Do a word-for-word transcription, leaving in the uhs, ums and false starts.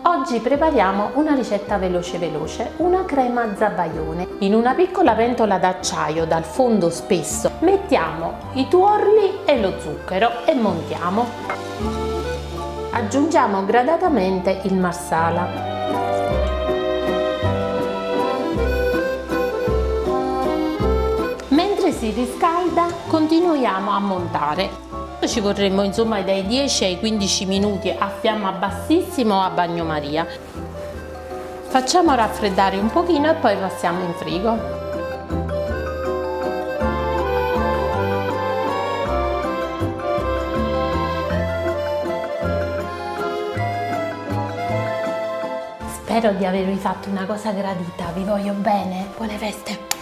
Oggi prepariamo una ricetta veloce veloce, una crema zabaione. In una piccola pentola d'acciaio dal fondo spesso mettiamo i tuorli e lo zucchero e montiamo. Aggiungiamo gradatamente il marsala. Mentre si riscalda continuiamo a montare. Ci vorremmo insomma dai dieci ai quindici minuti a fiamma bassissima o a bagnomaria. Facciamo raffreddare un pochino e poi passiamo in frigo. Spero di avervi fatto una cosa gradita, vi voglio bene, buone feste!